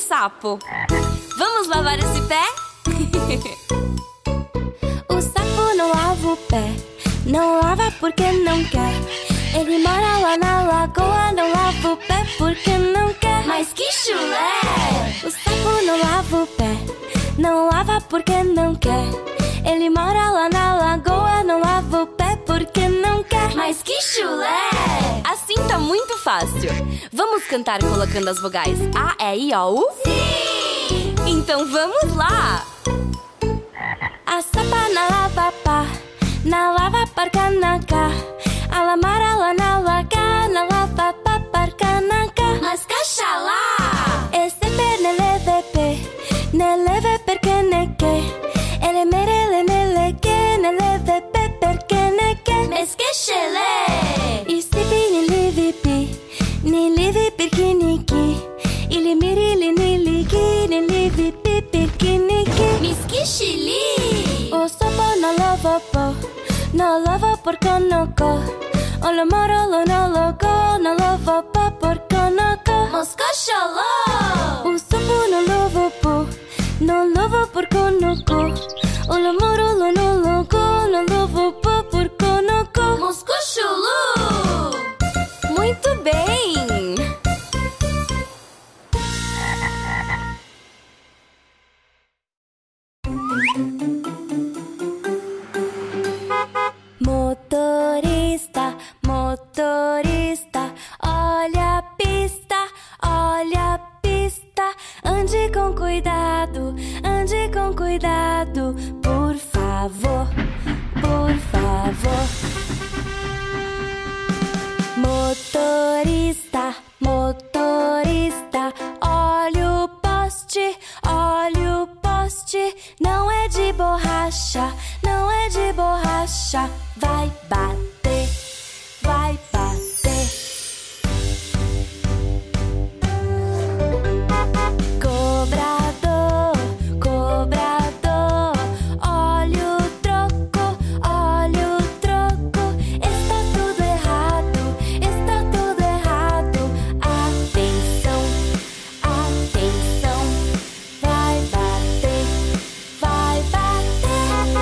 sapo. Vamos lavar esse pé? O sapo não lava o pé, não lava porque não quer. Ele mora lá na lagoa, não lava o pé porque não quer. Mas que chulé! O sapo não lava o pé, não lava porque não quer. Ele mora lá na lagoa, não lava o pé porque não quer. Mas que chulé! Assim tá muito fácil. Vamos cantar colocando as vogais A, E, I, O, U? Sim! Então vamos lá! A sapa na lava parca na cá. A lamara lá na laga, na lava parca na cá. Mas caxalá! Esse per nele perché ne che. Ele merele nele che, nele vepe perché ne che. Mas que chelé! I sipi ni livi perché ni chi. Ili mirili ni ligi, ni livi perché ni chi. Mas que chili! O sapo no lava porco no co. O lo moro lo no logo, no lava porco no co. Mas cachaló! O sapo no lava porco no co. O lo moro lo no logo, no lava porco no co. Mas cachulu! Muito bem! Motorista, motorista, olha a pista, olha a pista. Ande com cuidado, por favor, por favor. Motorista, motorista, olha o poste, olha o poste. Não é de borracha, não é de borracha. Vai bater, vai bater. Cobrador, cobrador, olha o troco, olha o troco. Está tudo errado, está tudo errado. Atenção, atenção. Vai bater, vai bater.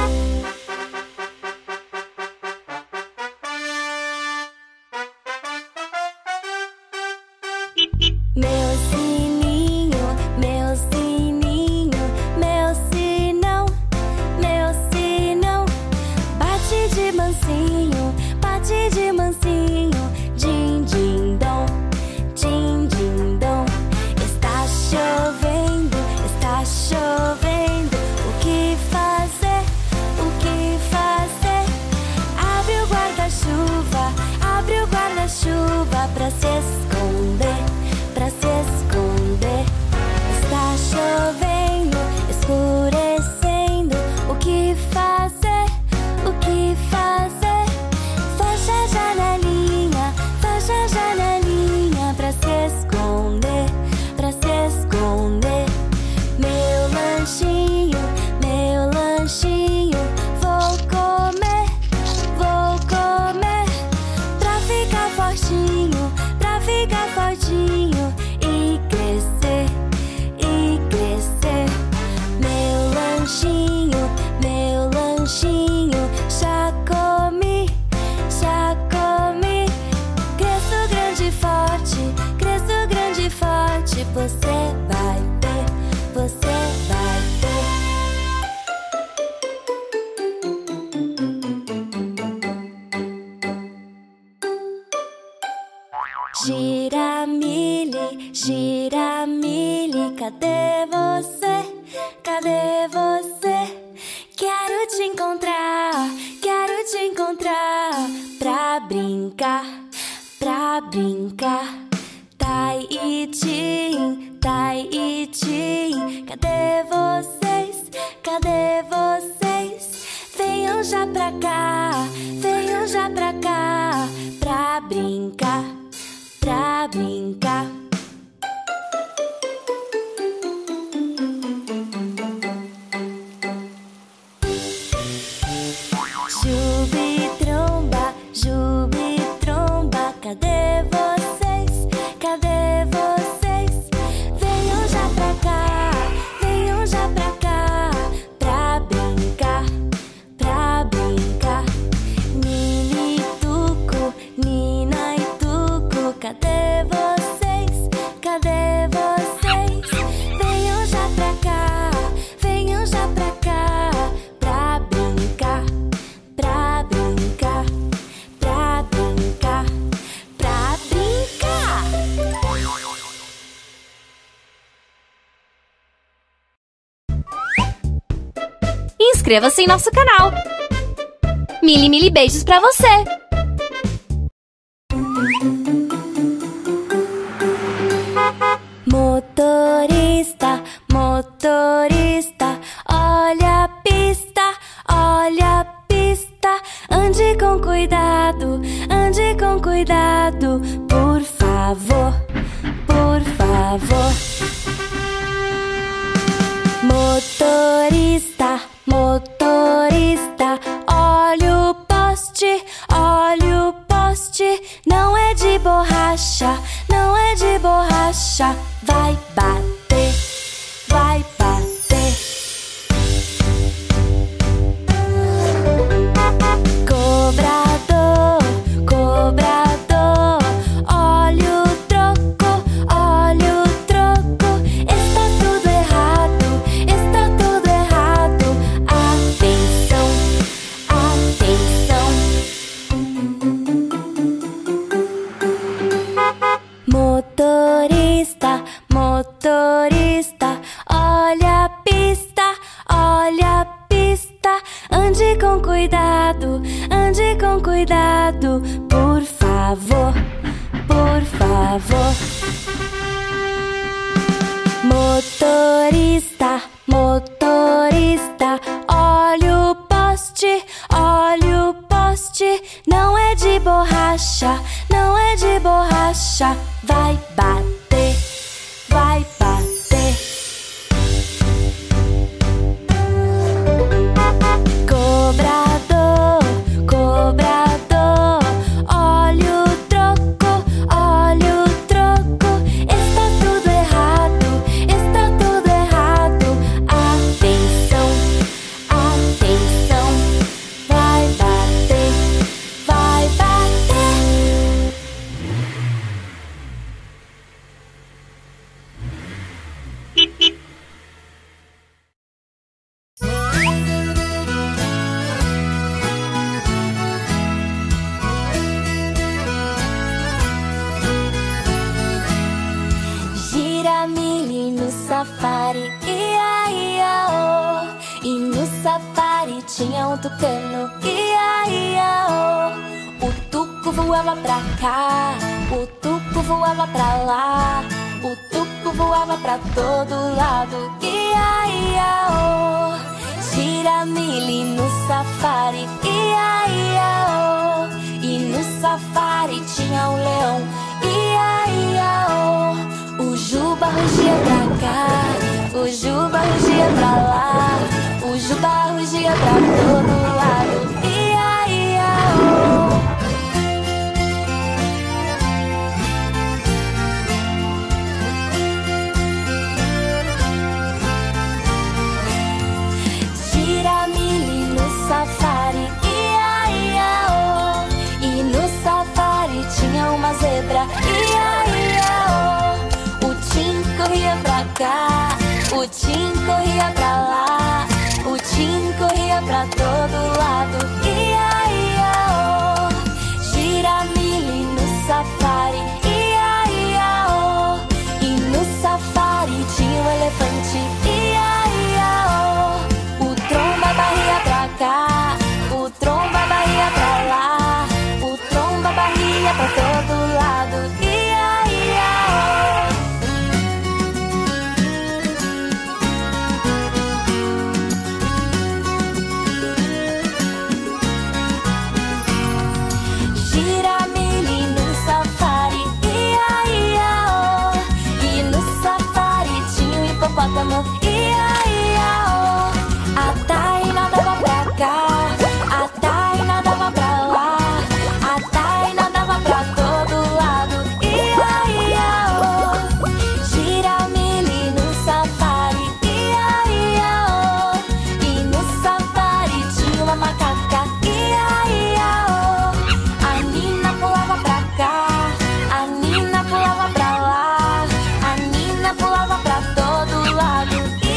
Meu sininho, meu sininho, meu sinão, meu sinão. Bate de mansinho, bate de mansinho. Din, din, dom, din, din, dom. Está chovendo, está chovendo. O que fazer, o que fazer? Abre o guarda-chuva, abre o guarda-chuva pra se esconder, pra se esconder. Está chovendo, escurecendo. O que fazer, o que fazer? Fecha a janelinha pra se esconder, pra se esconder. Meu lanchinho, vou comer, pra ficar fortinho, pra ficar fortinho e crescer, e crescer. Meu lanchinho, já comi, já comi. Cresço grande e forte, cresço grande e forte. Você vai ver, você vai ver. Giramille, Giramille, cadê você? Cadê você? Quero te encontrar pra brincar, pra brincar. Tai e Tim, cadê vocês? Cadê vocês? Venham já pra cá, pra brincar, pra brincar. Jubi-tromba, cadê vocês? Cadê vocês? Venham já pra inscreva-se em nosso canal. Mili beijos pra você! Motorista, motorista, olha a pista, olha a pista. Ande com cuidado, por favor, por favor. Motorista, motorista, olha o poste, olha o poste. Não é de borracha, não é de borracha. Vai bater, vai bater. Cobrador, cobrador, olha o troco, olha o troco. Está tudo errado, está tudo errado. Atenção, atenção. Motorista, motorista, olha a pista, olha a pista. Ande com cuidado, por favor, por favor. Motorista, motorista, olha o poste, olha o poste. Não é de borracha, não é de borracha. Vai bater, vai bater. Cobrador, cobrador, olha o troco, olha o troco. Está tudo errado, está tudo errado. Atenção, atenção. Vai bater, vai bater. Giramille no safari, ia, ia, oh. E no safari tinha um tucano, ia, ia, oh. O tuco voava pra cá, o tuco voava pra lá, o tuco voava pra todo lado, ia, ia, oh. Giramille no safari, ia, ia, oh. E no safari tinha um leão, ia, ia, oh. O Juba rugia pra cá, o Juba rugia pra lá, o Juba rugia pra todo lado, ia, ia, oh. Giramille no safari, ia, ia, oh. E no safari tinha uma zebra, ia, ia, oh. O Tim corria pra cá, o Tim corria pra lá, o Tim corria pra todo lado, ia, ia, oh. Giramille no safari, ia, ia, oh. E no safari tinha um elefante, ia, ia, oh. O Tromba barria pra cá, o Tromba barria pra lá, o Tromba barria pra todo lado, ia, ia, oh. Giramille no safari, ia, ia, oh. E no safari tinha um hipopótamo, ia, ia, oh. A Thay nadava pra cá, a Thay nadava pra lá, a Thay nadava pra todo lado, ia, ia, oh. Giramille no safari, ia, ia, oh. E no safari tinha uma macaca, ia, ia, oh. A Nina pulava pra cá, a Nina pulava pra lá, a Nina pulava pra todo lado,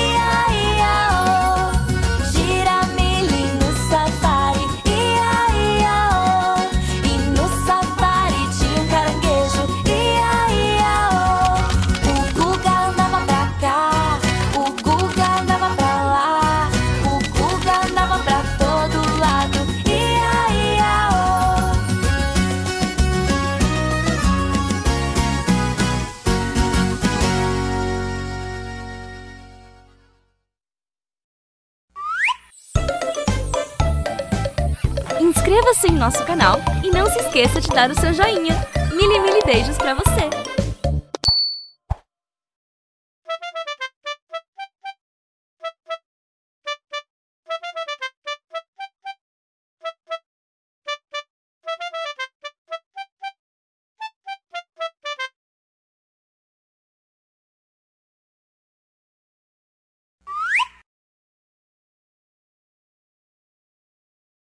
inscreva-se em nosso canal e não se esqueça de dar o seu joinha. Mil beijos pra você!